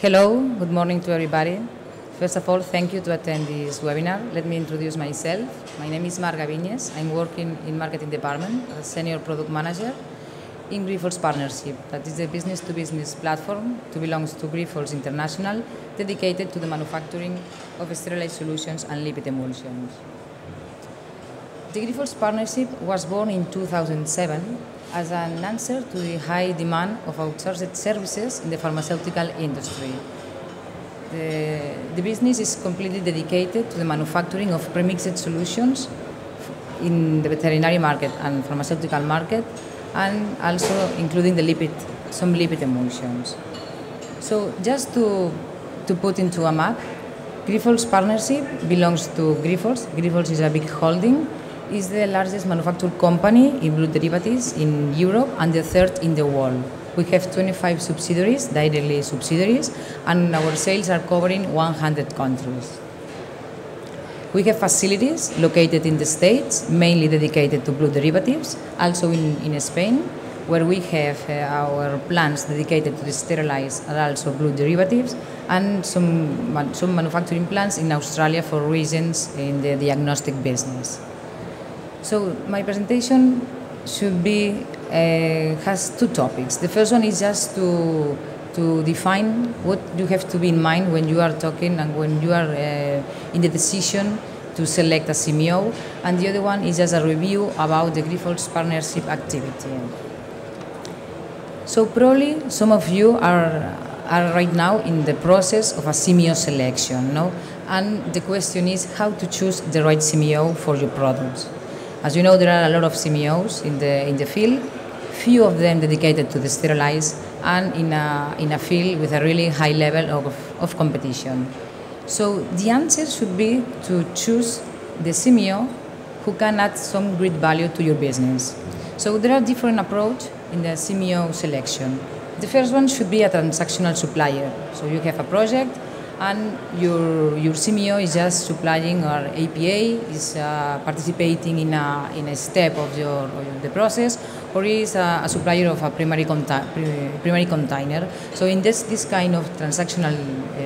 Hello, good morning to everybody. First of all, thank you to attend this webinar. Let me introduce myself. My name is Marga Viñes. I'm working in marketing department as Senior Product Manager in Grifols Partnership. That is a business-to-business platform that belongs to Grifols International, dedicated to the manufacturing of sterilized solutions and lipid emulsions. The Grifols Partnership was born in 2007 as an answer to the high demand of outsourced services in the pharmaceutical industry. The business is completely dedicated to the manufacturing of premixed solutions in the veterinary market and pharmaceutical market, and also including some lipid emulsions. So just to put into a map, Grifols Partnership belongs to Grifols. Grifols is a big holding. Is the largest manufacturing company in blood derivatives in Europe and the third in the world. We have 25 subsidiaries, directly subsidiaries, and our sales are covering 100 countries. We have facilities located in the States, mainly dedicated to blood derivatives, also in Spain, where we have our plants dedicated to the sterilized and also blood derivatives, and some manufacturing plants in Australia for reasons in the diagnostic business. So my presentation has two topics. The first one is just to define what you have to be in mind when you are talking and when you are in the decision to select a CMO, and the other one is just a review about the Grifols Partnership activity. So probably some of you are right now in the process of a CMO selection, no? And the question is how to choose the right CMO for your products. As you know, there are a lot of CMOs in the field, few of them dedicated to the sterilized and in a field with a really high level of competition. So the answer should be to choose the CMO who can add some great value to your business. So there are different approaches in the CMO selection. The first one should be a transactional supplier. So you have a project and your CMO is just supplying our APA, is participating in a step of the process, or is a supplier of a primary container. So in this kind of transactional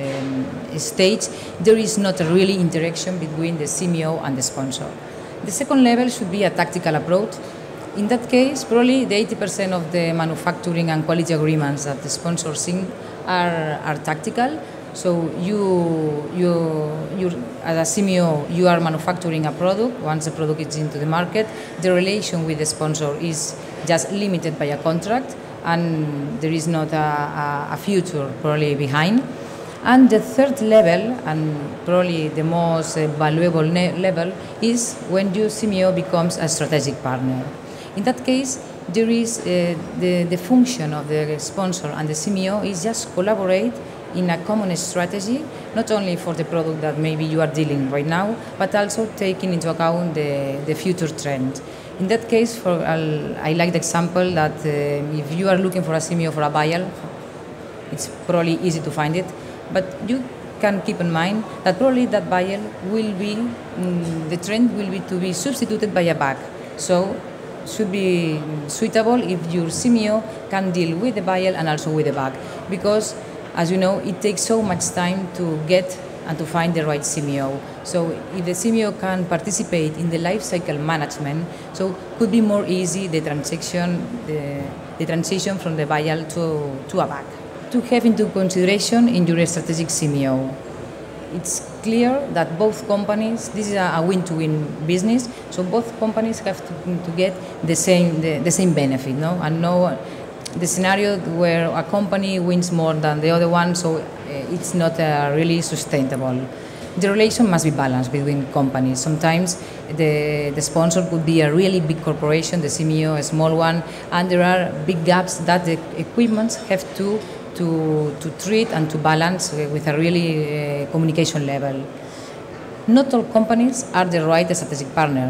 stage, there is not a really interaction between the CMO and the sponsor. The second level should be a tactical approach. In that case, probably the 80% of the manufacturing and quality agreements that the sponsoring are tactical. So you as a CMO, you are manufacturing a product. Once the product is into the market, the relation with the sponsor is just limited by a contract, and there is not a future probably behind. And the third level, and probably the most valuable level, is when your CMO becomes a strategic partner. In that case, there is the function of the sponsor and the CMO is just collaborate in a common strategy, not only for the product that maybe you are dealing right now, but also taking into account the future trend. In that case, I like the example that if you are looking for a CMO for a vial, it's probably easy to find it, but you can keep in mind that probably that vial will be, the trend will be to be substituted by a bag. So should be suitable if your CMO can deal with the vial and also with the bag, because as you know, it takes so much time to get and to find the right CMO. So if the CMO can participate in the life cycle management, so could be more easy the transition from the vial to a bag. To have into consideration in your strategic CMO, it's clear that both companies, this is a win-to-win business, so both companies have to get the same benefit, no? And no the scenario where a company wins more than the other one, so it's not really sustainable. The relation must be balanced between companies. Sometimes the sponsor could be a really big corporation, the CMO a small one, and there are big gaps that the equipments have to treat and to balance with a really communication level. Not all companies are the right strategic partner.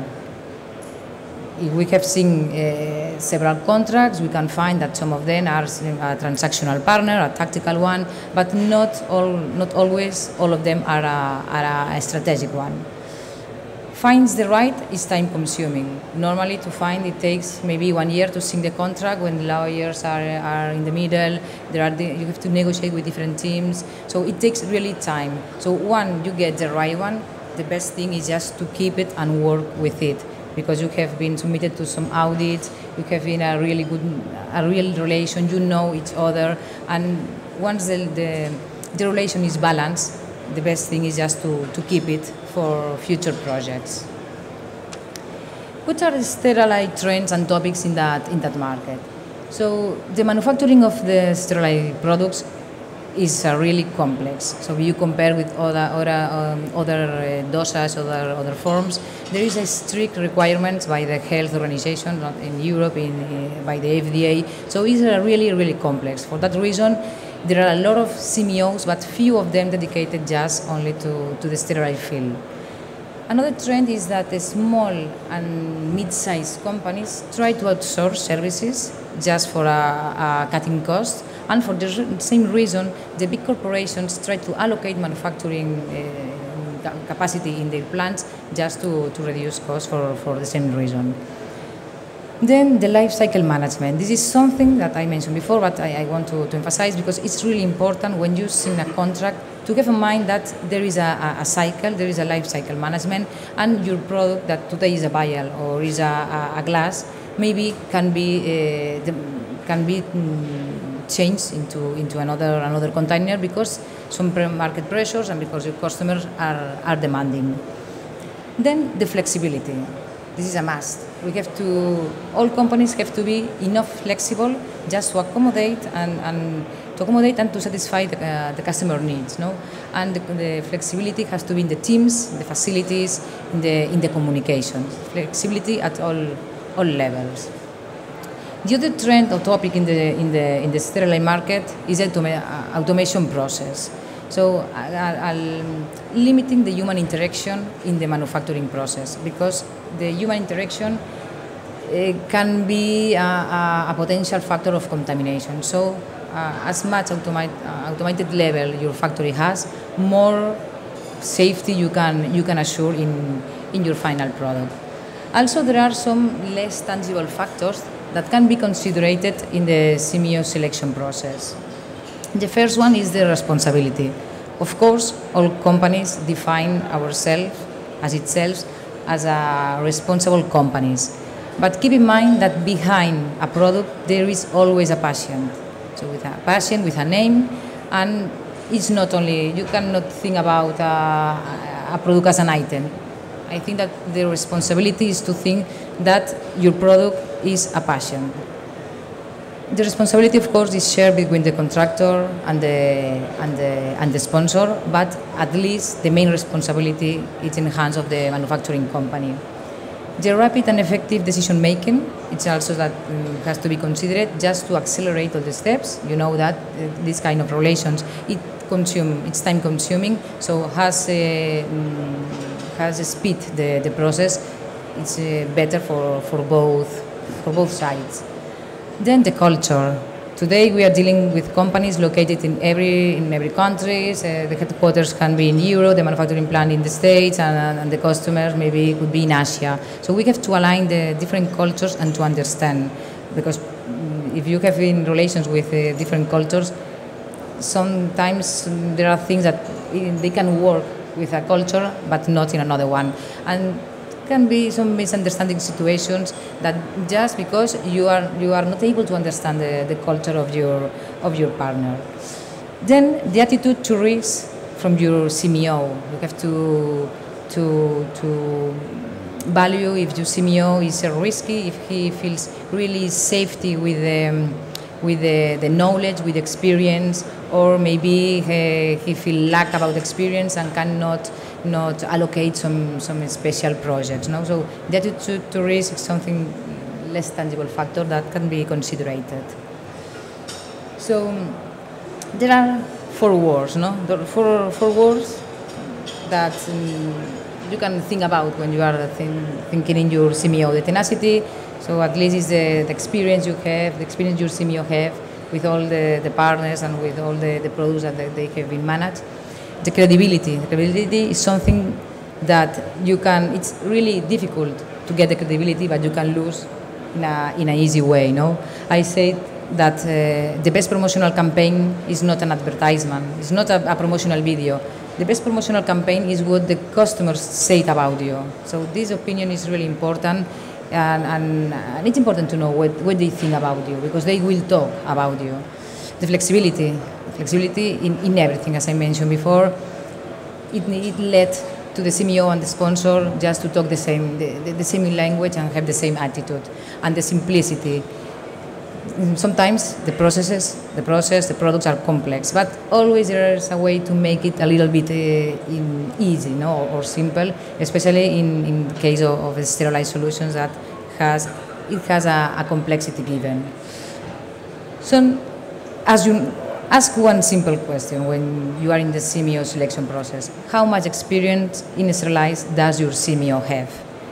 If we have seen several contracts, we can find that some of them are a transactional partner, a tactical one, but not always all of them are a strategic one. finds the right is time consuming. Normally to find it takes maybe 1 year to sign the contract when lawyers are in the middle, you have to negotiate with different teams, so it takes really time. So when you get the right one, the best thing is just to keep it and work with it, because you have been submitted to some audits, you have been a real relation, you know each other, and once the relation is balanced, the best thing is just to keep it for future projects. What are the sterilite trends and topics in that market? So the manufacturing of the sterilite products is really complex. So if you compare with other dosage, other forms, there is a strict requirements by the health organization, not in Europe, by the FDA. So it's really complex. For that reason, there are a lot of CMOs, but few of them dedicated just only to the sterile field. Another trend is that the small and mid-sized companies try to outsource services just for a cutting cost, and for the same reason, the big corporations try to allocate manufacturing capacity in their plants just to reduce costs for the same reason. Then the life cycle management. This is something that I mentioned before, but I want to emphasize because it's really important when you sign a contract to have in mind that there is a cycle, there is a life cycle management, and your product that today is a vial or is a glass maybe can be changed into another container because some market pressures and because your customers are demanding. Then the flexibility. This is a must. All companies have to be enough flexible just to accommodate and to satisfy the customer needs, no? And the flexibility has to be in the teams, the facilities, in the communication. Flexibility at all levels. The other trend or topic in the sterile market is the automation process. So limiting the human interaction in the manufacturing process, because the human interaction can be a potential factor of contamination. So as much automated level your factory has, more safety you can assure in your final product. Also, there are some less tangible factors that can be considered in the CMO selection process. The first one is the responsibility. Of course, all companies define ourselves as a responsible companies. But keep in mind that behind a product there is always a patient. So with a patient, with a name, and it's not only, you cannot think about a product as an item. I think that the responsibility is to think that your product is a patient. The responsibility, of course, is shared between the contractor and the sponsor, but at least the main responsibility is in the hands of the manufacturing company. The rapid and effective decision making, it's also that has to be considered just to accelerate all the steps. You know that this kind of relations, it's time consuming, so has speed the process. It's better for both sides. Then the culture. Today we are dealing with companies located in every country. The headquarters can be in Europe, the manufacturing plant in the States, and the customers maybe could be in Asia. So we have to align the different cultures and to understand, because if you have in relations with different cultures, sometimes there are things that they can work with a culture but not in another one, and can be some misunderstanding situations that just because you are not able to understand the culture of your partner. Then the attitude to risk from your CMO. You have to value if your CMO is risky, if he feels really safety with the knowledge, with experience, or maybe he feel lack about experience and cannot not allocate some special projects. No? So the attitude to risk is something less tangible factor that can be considered. So there are 4 words, no? The four words that you can think about when you are thinking in your CMO. The tenacity, so at least is the experience you have, the experience your CMO have with all the partners and with all the products that they have been managed. The credibility is something that it's really difficult to get the credibility, but you can lose in an easy way. No, I say that the best promotional campaign is not an advertisement, it's not a promotional video. The best promotional campaign is what the customers say about you. So this opinion is really important, and it's important to know what they think about you, because they will talk about you. The flexibility in everything, as I mentioned before, it led to the CMO and the sponsor just to talk the same language and have the same attitude, and the simplicity. Sometimes the products are complex, but always there is a way to make it a little bit easy, or simple, especially in case of sterilized solutions that has a complexity given. So, as you ask one simple question when you are in the CMO selection process: how much experience in sterilized does your CMO have?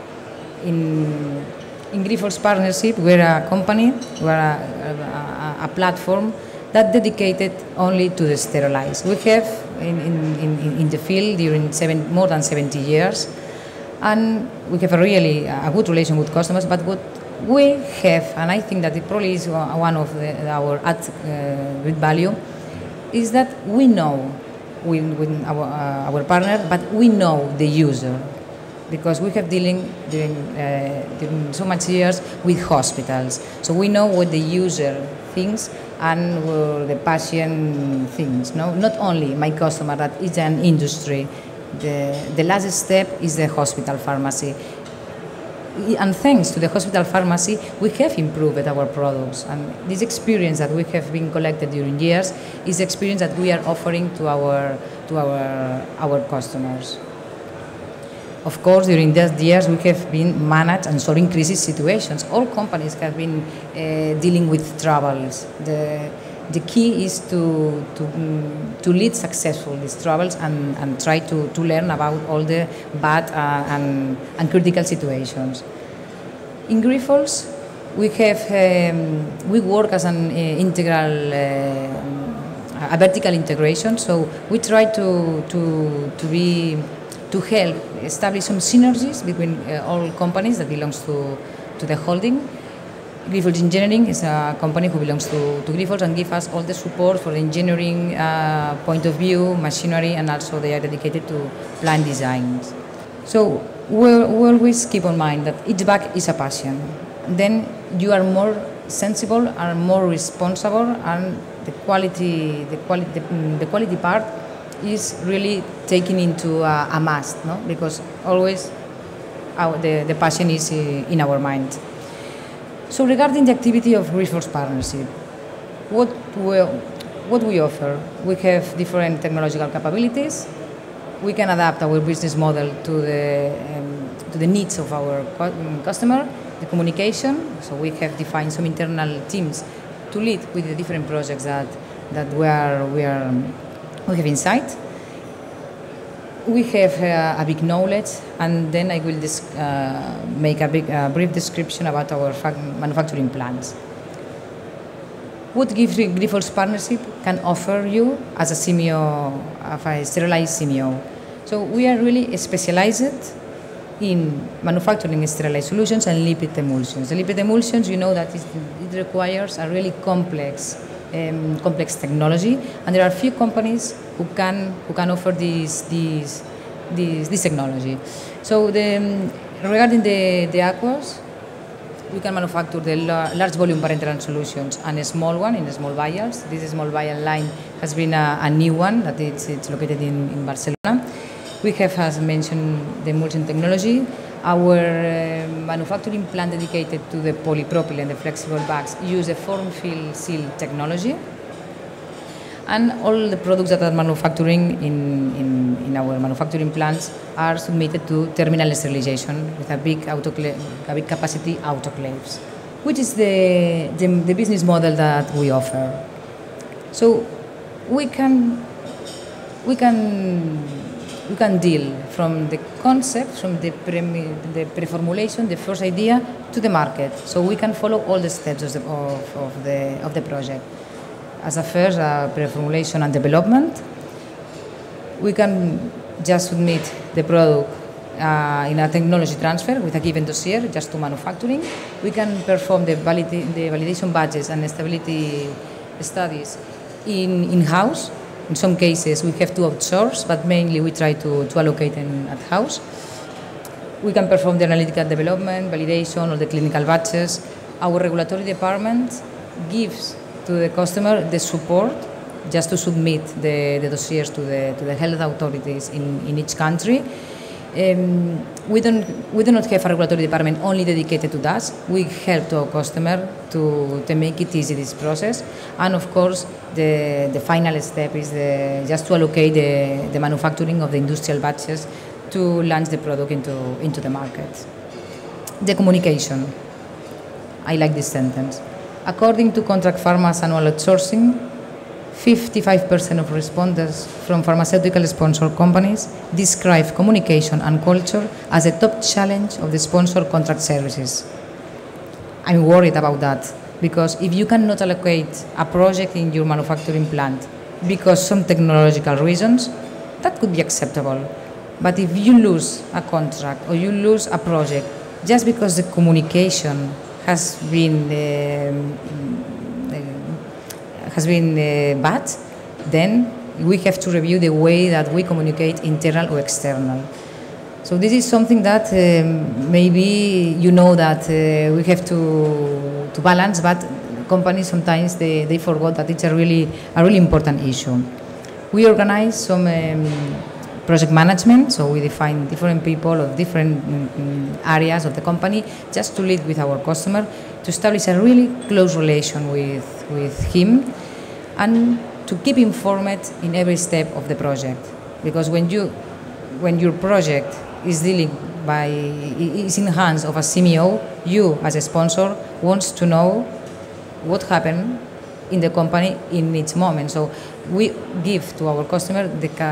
In Grifols Partnership, we're a company, we're a platform that dedicated only to the sterilized. We have in the field during more than 70 years, and we have a good relation with customers. But what we have, and I think that it probably is one of our added value, is that we know with our partner, but we know the user, because we have during so much years with hospitals. So we know what the user thinks and the patient thinks. No? Not only my customer, that is an industry. The last step is the hospital pharmacy. And thanks to the hospital pharmacy, we have improved our products. And this experience that we have been collected during years is the experience that we are offering to our customers. Of course, during these years, we have been managed and solving crisis situations. All companies have been dealing with troubles. The key is to lead successful these troubles and try to learn about all the bad and critical situations. In Grifols, we work as an integral, a vertical integration. So we try to help establish some synergies between all companies that belongs to the holding. Grifols Engineering is a company who belongs to Grifols and give us all the support for the engineering point of view, machinery, and also they are dedicated to plant designs. So we always keep in mind that each bag is a passion. Then you are more sensible and more responsible, and the quality part is really taken into a must, no? Because always the passion is in our mind. So regarding the activity of Grifols Partnership, what we offer, we have different technological capabilities. We can adapt our business model to the needs of our customer. The communication, so we have defined some internal teams to lead with the different projects that we have inside. We have a big knowledge, and then I will make a brief description about our manufacturing plants. What Grifols Partnership can offer you as a CMO, a sterilized CMO? So we are really specialized in manufacturing sterilized solutions and lipid emulsions. The lipid emulsions, you know that it requires a really complex technology, and there are few companies who can offer this technology. So regarding the aqueous, we can manufacture the large volume parenteral solutions and a small one in small vials. This small vial line has been a new one that it's located in Barcelona. We have, as mentioned, the emulsion technology. Our manufacturing plant dedicated to the polypropylene, the flexible bags, use the form-fill-seal technology. And all the products that are manufacturing in our manufacturing plants are submitted to terminal sterilization with a big capacity autoclaves, which is the business model that we offer. So we can deal from the concept, from the pre-formulation, the first idea, to the market. So we can follow all the steps of the project. As a first, pre-formulation and development. We can just submit the product in a technology transfer with a given dossier just to manufacturing. We can perform the validation batches and stability studies in-house. In some cases, we have to outsource, but mainly we try to allocate them at house. We can perform the analytical development, validation, or the clinical batches. Our regulatory department gives to the customer the support just to submit the dossiers to the health authorities in each country. We do not have a regulatory department only dedicated to that. We help to our customer to make it easy, this process. And of course, the final step is just to allocate the manufacturing of the industrial batches to launch the product into the market. The communication. I like this sentence. According to Contract Pharma's annual outsourcing, 55% of respondents from pharmaceutical sponsor companies describe communication and culture as a top challenge of the sponsor contract services. I'm worried about that because if you cannot allocate a project in your manufacturing plant because some technological reasons, that could be acceptable. But if you lose a contract or you lose a project just because the communication has been bad, then we have to review the way that we communicate, internal or external. So this is something that maybe you know that we have to balance, but companies sometimes they forgot that it's a really important issue. We organize some project management, so we define different people of different areas of the company just to lead with our customer, to establish a really close relation with him, and to keep informed in every step of the project. Because when your project is is in the hands of a CMO, you as a sponsor wants to know what happened in the company in each moment. So we give to our customer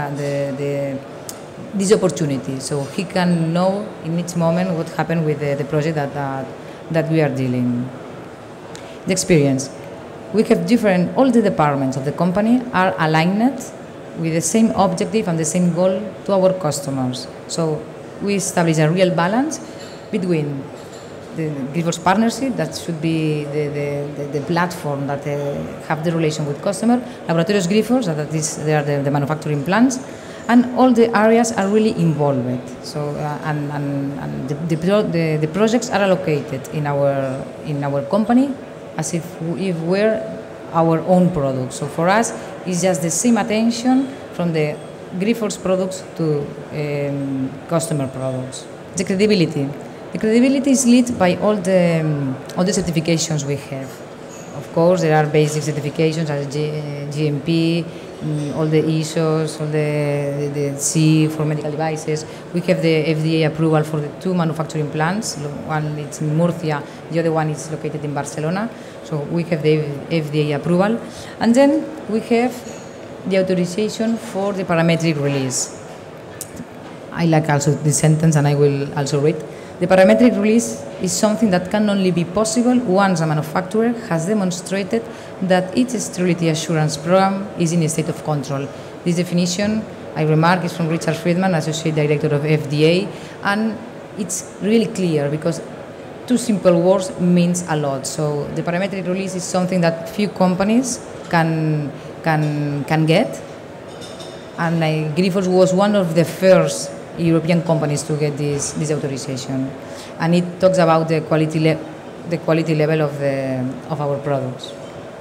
this opportunity, so he can know in each moment what happened with the project that we are dealing. The experience. We have all the departments of the company are aligned with the same objective and the same goal to our customers. So we establish a real balance between the Grifols partnership, that should be the platform that have the relation with customer, Laboratorios Grifols, they are the manufacturing plants, and all the areas are really involved. So and the projects are allocated in our company as if we're our own products. So for us, it's just the same attention from the Grifols products to customer products. The credibility. The credibility is led by all the certifications we have. Of course, there are basic certifications as GMP, all the ISOs, all the C for medical devices. We have the FDA approval for the 2 manufacturing plants. One is in Murcia, the other one is located in Barcelona. So we have the FDA approval. And then we have the authorization for the parametric release. I like also this sentence, and I will also read. The parametric release is something that can only be possible once a manufacturer has demonstrated that its sterility assurance program is in a state of control. This definition, I remark, is from Richard Friedman, Associate Director of FDA, and it's really clear because 2 simple words means a lot. So the parametric release is something that few companies can get, and Grifols was one of the first European companies to get this authorization, and it talks about the quality level of our products.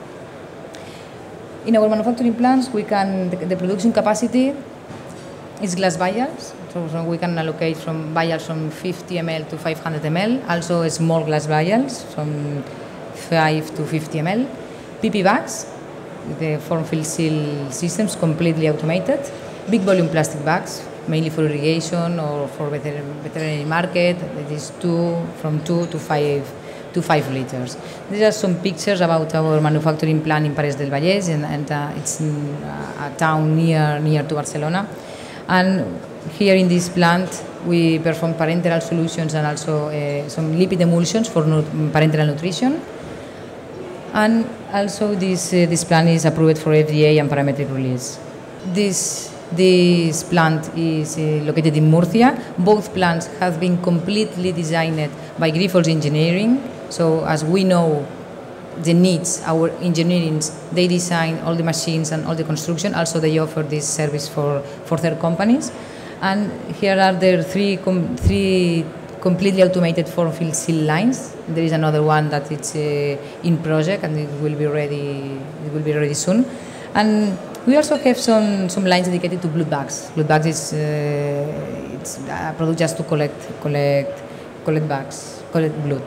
In our manufacturing plants, the production capacity is glass vials, so we can allocate from vials from 50 ml to 500 ml, also small glass vials from 5 to 50 ml, PP bags, the form-fill seal systems completely automated, big volume plastic bags, mainly for irrigation or for veterinary market. It is from 2 to 5 liters. These are some pictures about our manufacturing plant in Parets del Vallès, and it's in a town near to Barcelona. And here in this plant, we perform parenteral solutions and also some lipid emulsions for parenteral nutrition. And also this plant is approved for FDA and parametric release. This This plant is located in Murcia. Both plants have been completely designed by Grifols Engineering. So as we know the needs, our engineers, they design all the machines and all the construction. Also, they offer this service for third companies. And here are the three completely automated form-fill seal lines. There is another one that it's in project, and it will be ready. It will be ready soon. And we also have some lines dedicated to blood bags. Blood bags is it's a product just to collect blood.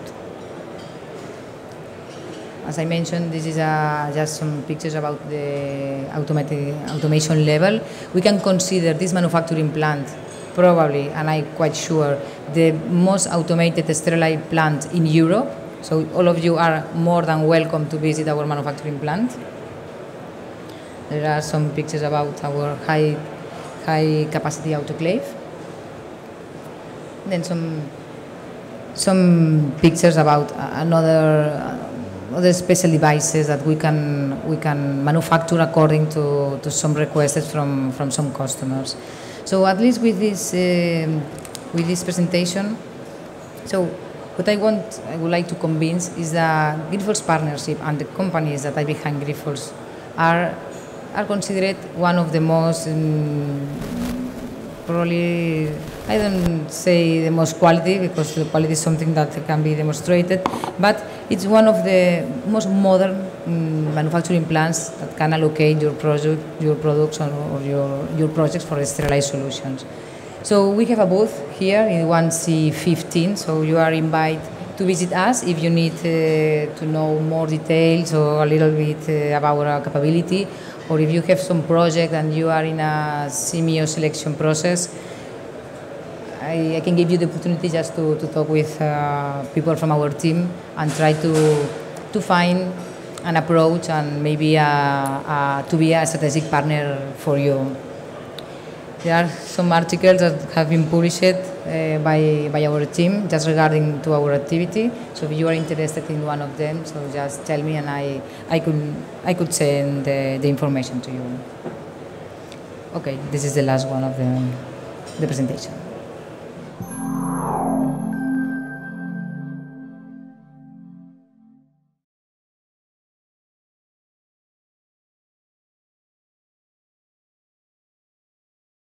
As I mentioned, this is just some pictures about the automation level. We can consider this manufacturing plant probably, and I'm quite sure, the most automated sterile plant in Europe. So all of you are more than welcome to visit our manufacturing plant. There are some pictures about our high capacity autoclave. Then some pictures about other special devices that we can manufacture according to some requests from some customers. So at least with this presentation, so what I would like to convince is that Grifols partnership and the companies that are behind Grifols are considered one of the most probably, I don't say the most quality, because the quality is something that can be demonstrated, but it's one of the most modern manufacturing plants that can allocate your products or your projects for sterilized solutions. So we have a booth here in 1C15, so you are invited to visit us if you need to know more details or a little bit about our capability, or if you have some project and you are in a CMO selection process. I can give you the opportunity just to talk with people from our team and try to find an approach and maybe to be a strategic partner for you. There are some articles that have been published by our team just regarding to our activity. So if you are interested in one of them, so just tell me and I could send the information to you. Okay, this is the last one of the presentation.